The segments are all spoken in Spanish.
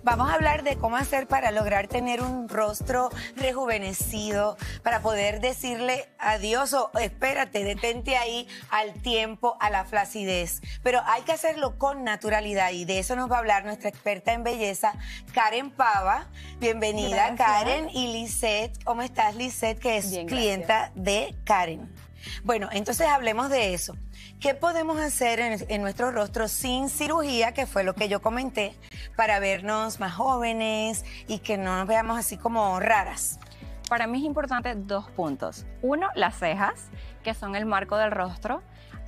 Vamos a hablar de cómo hacer para lograr tener un rostro rejuvenecido, para poder decirle adiós o espérate, detente ahí al tiempo, a la flacidez. Pero hay que hacerlo con naturalidad y de eso nos va a hablar nuestra experta en belleza, Karen Pava. Bienvenida, Gracias. Karen. Y Lisette, ¿cómo estás, Lisette? Que es Bien, clienta de Karen. Bueno, entonces hablemos de eso. ¿Qué podemos hacer en nuestro rostro sin cirugía, que fue lo que yo comenté, para vernos más jóvenes y que no nos veamos así como raras? Para mí es importante 2 puntos. Uno, las cejas, que son el marco del rostro.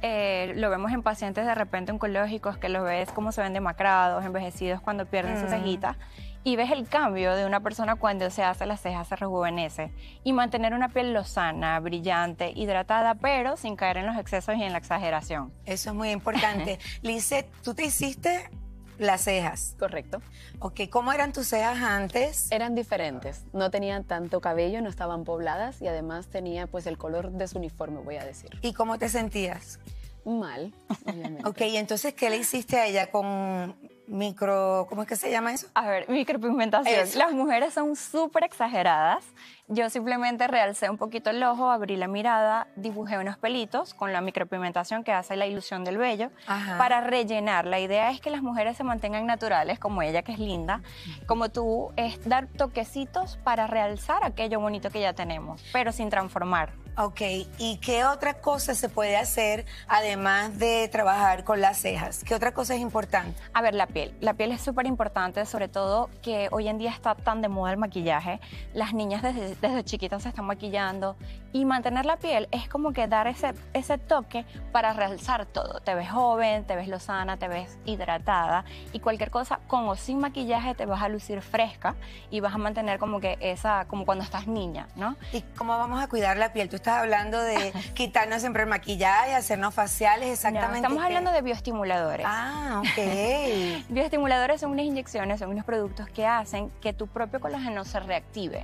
Lo vemos en pacientes de repente oncológicos que los ves como se ven demacrados, envejecidos cuando pierden su cejita. Y ves el cambio de una persona cuando se hace las cejas, se rejuvenece. Y mantener una piel lozana, brillante, hidratada, pero sin caer en los excesos y en la exageración. Eso es muy importante. Lisette, ¿tú te hiciste las cejas? Correcto. Ok, ¿cómo eran tus cejas antes? Eran diferentes. No tenían tanto cabello, no estaban pobladas y además tenía pues el color de su uniforme, voy a decir. ¿Y cómo te sentías? Mal, obviamente. Ok, entonces, ¿qué le hiciste a ella con ¿cómo es que se llama eso? A ver, micropigmentación. Eso. Las mujeres son súper exageradas. Yo simplemente realcé un poquito el ojo, abrí la mirada, dibujé unos pelitos con la micropigmentación que hace la ilusión del vello para rellenar. La idea es que las mujeres se mantengan naturales, como ella que es linda, como tú, es dar toquecitos para realzar aquello bonito que ya tenemos, pero sin transformar. Ok, ¿y qué otra cosa se puede hacer además de trabajar con las cejas? ¿Qué otra cosa es importante? A ver, la piel. La piel es súper importante, sobre todo que hoy en día está tan de moda el maquillaje. Las niñas desde chiquitas se están maquillando y mantener la piel es como que dar ese toque para realzar todo. Te ves joven, te ves lozana, te ves hidratada y cualquier cosa con o sin maquillaje te vas a lucir fresca y vas a mantener como que como cuando estás niña, ¿no? ¿Y cómo vamos a cuidar la piel? Tú estás hablando de quitarnos siempre el maquillaje, hacernos faciales, exactamente. No, estamos ¿qué? hablando de bioestimuladores. Ah, ok. Bioestimuladores son unas inyecciones, son unos productos que hacen que tu propio colágeno se reactive.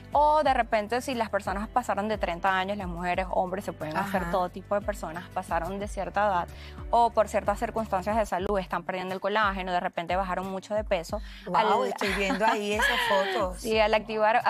O de repente, si las personas pasaron de 30 años, las mujeres, hombres, se pueden hacer todo tipo de personas, pasaron de cierta edad o por ciertas circunstancias de salud están perdiendo el colágeno, de repente bajaron mucho de peso. Wow, estoy viendo ahí esas fotos. Sí, al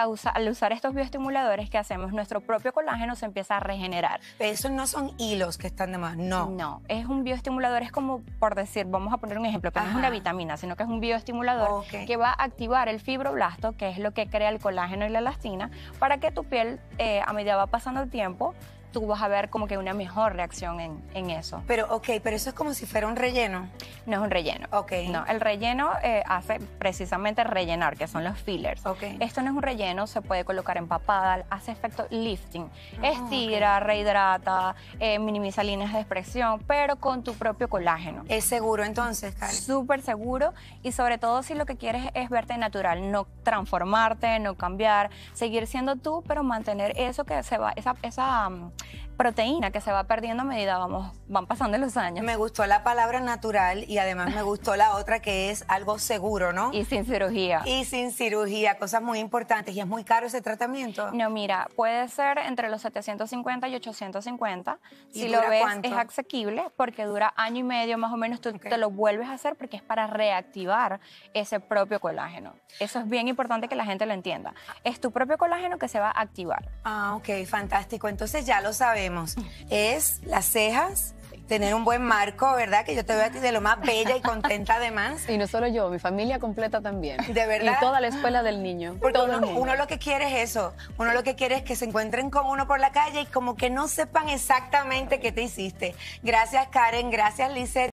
usar estos bioestimuladores que hacemos, nuestro propio colágeno se empieza a regenerar. Esos no son hilos que están de más, no. No, es un bioestimulador, es como por decir, vamos a poner un ejemplo, que no es una vitamina, sino que es un bioestimulador que va a activar el fibroblasto, que es lo que crea el colágeno y la elastina, para que tu piel, a medida va pasando el tiempo, tú vas a ver como que una mejor reacción en eso. Pero, pero eso es como si fuera un relleno. No es un relleno. Ok. No, el relleno hace precisamente rellenar, que son los fillers. Ok. Esto no es un relleno, se puede colocar empapada, hace efecto lifting. Estira, rehidrata, minimiza líneas de expresión, pero con tu propio colágeno. ¿Es seguro entonces, Karen? Súper seguro y sobre todo si lo que quieres es verte natural, no transformarte, no cambiar, seguir siendo tú, pero mantener eso que se va, esa proteína que se va perdiendo a medida van pasando los años. Me gustó la palabra natural y además me gustó la otra que es algo seguro, ¿no? Y sin cirugía. Y sin cirugía, cosas muy importantes. ¿Y es muy caro ese tratamiento? No, mira, puede ser entre los 750 y 850. ¿Y si dura lo ves, cuánto? es asequible porque dura año y medio más o menos. Tú te lo vuelves a hacer porque es para reactivar ese propio colágeno. Eso es bien importante que la gente lo entienda. Es tu propio colágeno que se va a activar. Ah, ok, fantástico. Entonces ya lo sabemos. Es las cejas, tener un buen marco, ¿verdad? Que yo te veo a ti de lo más bella y contenta además. Y no solo yo, mi familia completa también. ¿De verdad? Y toda la escuela del niño. Porque todo el mundo. uno lo que quiere es eso. Uno lo que quiere es que se encuentren con uno por la calle y como que no sepan exactamente qué te hiciste. Gracias, Karen. Gracias, Lisette.